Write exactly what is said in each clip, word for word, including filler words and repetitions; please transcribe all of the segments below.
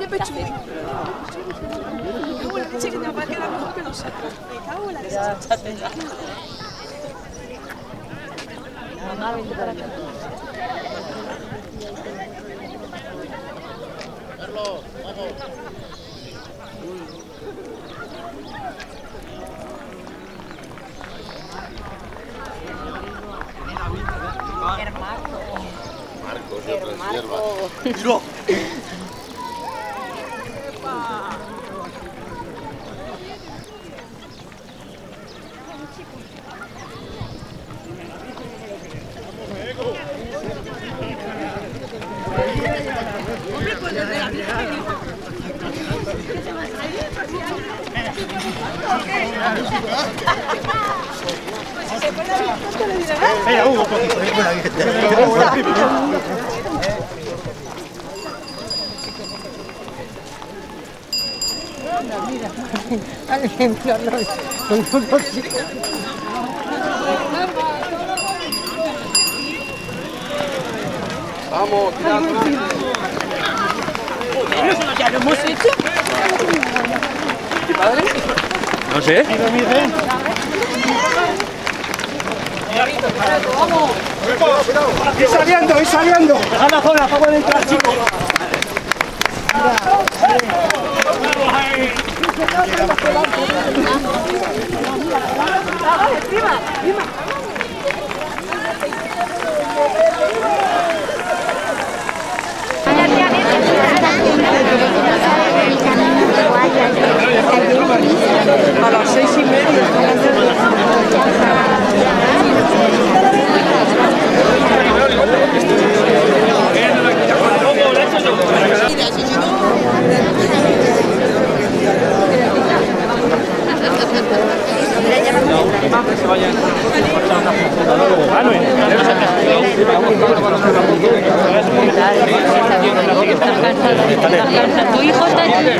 pechuga. Me cago en la leche que te va a quedar mejor que nosotros. Me cago en la leche. Mamá, vente para acá. Carlos, vamos. Marcos, yo otra hierba. ¡Mira! Hombre, pues desde la Virgen. Pues si se pone la Virgen, te lo diré. Venga, Hugo, poquito. Mira, alguien con los chicos. Vamos, tirad. ¿Ya lo hemos hecho? ¿Tu padre? No sé. ¡Vamos! ¡Ir saliendo, ir saliendo! ¡Dejad la zona, para poder entrar, chicos! ¡Encima! ¡Encima! A las seis y media. Tu hijo está allí.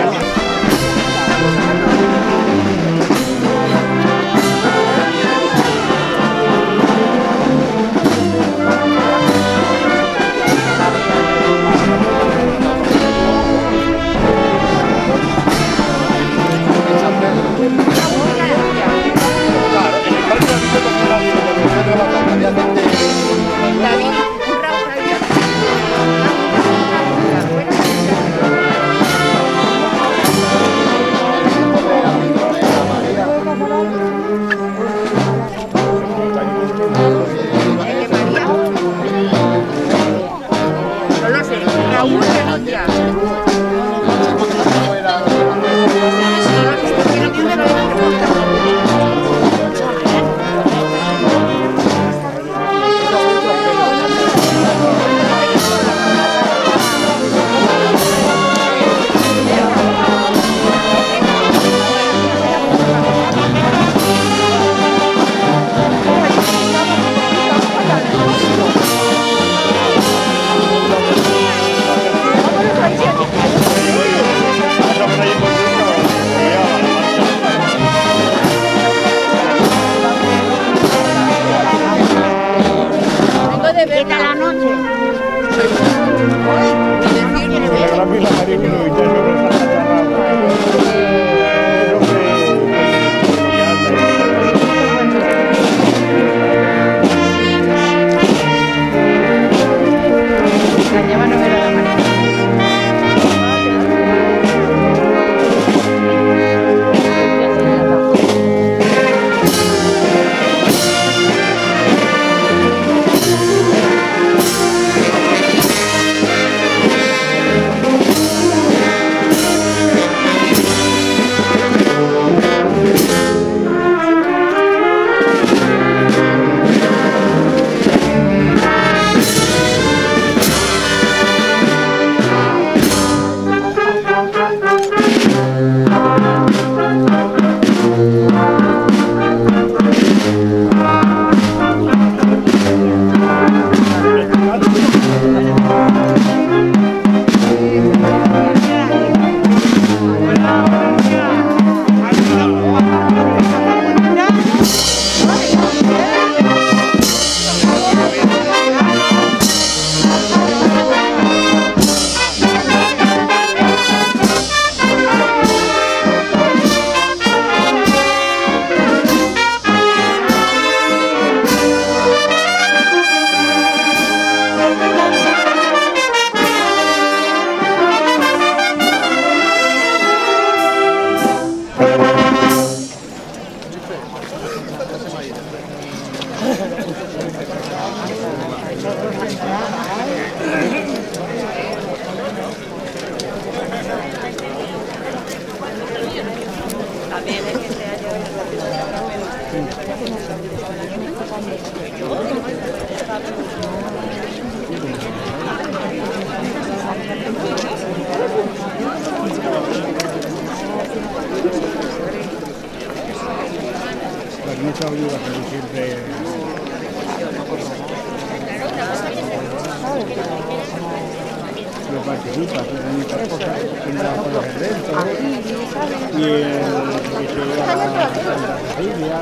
participa, tiene muchas cosas que no las puede hacer dentro. Y el que se lleva la familia.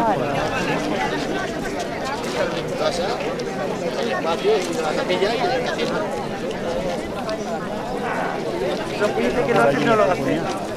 Dice que no hace no lo hace.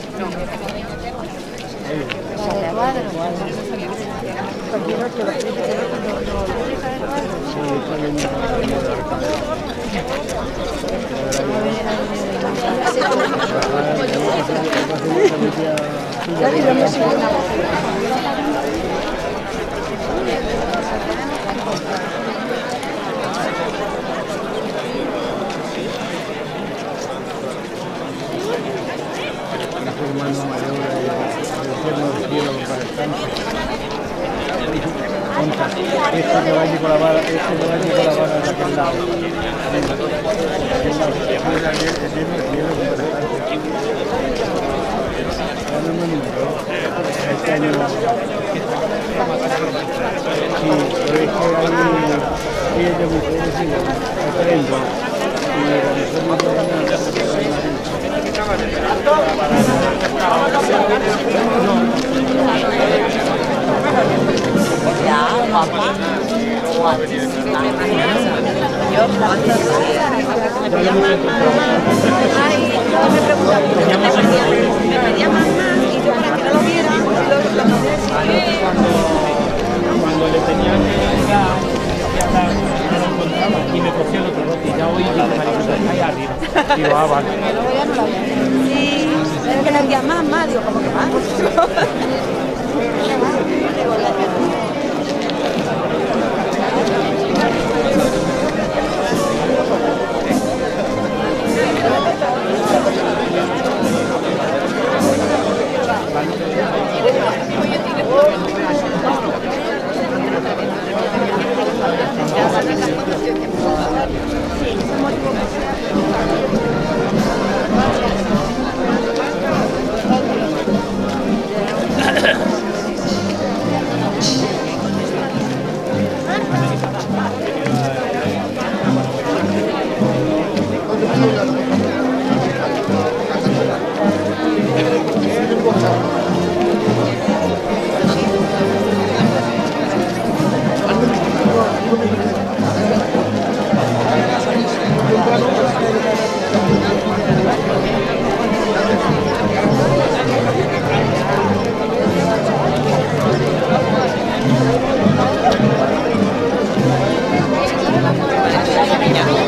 Este que va allí con la vara, este que va allí con la vara de aquel lado. Este año sí, pero es que ahí ella es muy conocida, aprendo. Y la mejor no puede Ya, papá. Yo cuando ay, yo me preguntaba, ¿por qué me pedía? Me pedía más más y yo para que no lo viera, lo Cuando le tenía que dar, no lo encontraba y me cogía el otro bote y ya hoy ya me ahí arriba. Digo, ah, vale. sí, es que le decía más, más, digo, ¿cómo que más? Niña.